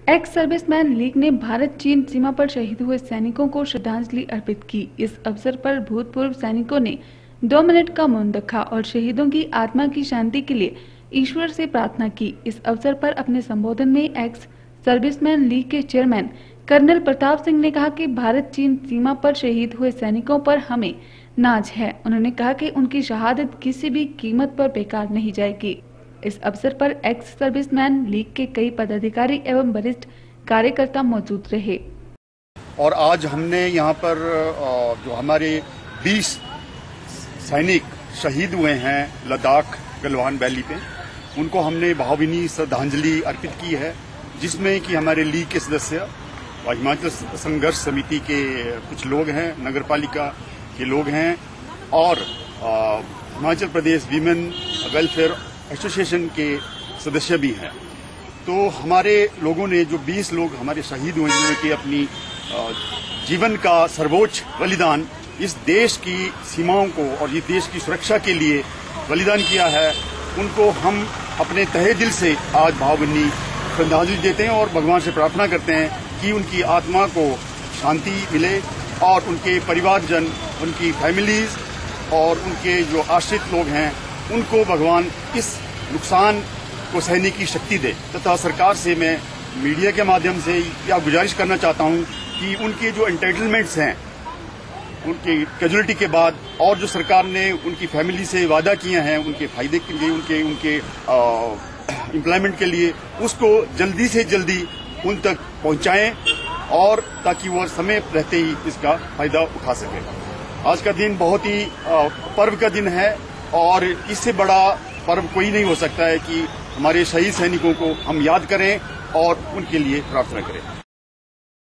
X serviceman league ने भारत चीन सीमा पर शहीद हुए सैनिकों को श्रद्धांजलि अर्पित की। इस अवसर पर भूतपूर्व सैनिकों ने 2 मिनट का मौन रखा और शहीदों की आत्मा की शांति के लिए ईश्वर से प्रार्थना की। इस अवसर पर अपने संबोधन में एक्स सर्विसमैन लीग के चेयरमैन कर्नल प्रताप सिंह ने कहा कि भारत चीन सीमा पर शहीद हुए सैनिकों पर हमें नाज है। उन्होंने कहा कि उनकी शहादत किसी भी कीमत पर बेकार नहीं जाएगी। इस अवसर पर एक्स सर्विसमैन लीग के कई पदाधिकारी एवं वरिष्ठ कार्यकर्ता मौजूद रहे। और आज हमने यहाँ पर जो हमारे 20 सैनिक शहीद हुए हैं लद्दाख गलवान वैली पे, उनको हमने भावभीनी श्रद्धांजलि अर्पित की है, जिसमें कि हमारे लीग के सदस्य और हिमाचल संघर्ष समिति के कुछ लोग हैं, नगर पालिका के लोग हैं और Himachal Pradesh women welfare association के सदस्य भी हैं। तो हमारे लोगों ने जो 20 लोग हमारे शहीद हुए हैं कि अपनी जीवन का सर्वोच्च बलिदान इस देश की सीमाओं को और इस देश की सुरक्षा के लिए बलिदान किया है, उनको हम अपने तहे दिल से आज भावभीनी श्रद्धांजलि देते हैं और भगवान से प्रार्थना करते हैं कि उनकी आत्मा को शांति मिले और उनके परिवारजन, उनकी फैमिलीज और उनके जो आश्रित लोग हैं उनको भगवान इस नुकसान को सहने की शक्ति दे। तथा सरकार से मैं मीडिया के माध्यम से या गुजारिश करना चाहता हूं कि उनके जो एंटाइटलमेंट्स हैं उनकी कैजुअलिटी के बाद और जो सरकार ने उनकी फैमिली से वादा किए हैं उनके फायदे के लिए, उनके एम्प्लॉयमेंट के लिए, उसको जल्दी से जल्दी उन तक पहुंचाएं और ताकि वो समय रहते ही इसका फायदा उठा सके। आज का दिन बहुत ही पर्व का दिन है और इससे बड़ा पर्व कोई नहीं हो सकता है कि हमारे शहीद सैनिकों को हम याद करें और उनके लिए प्रार्थना करें।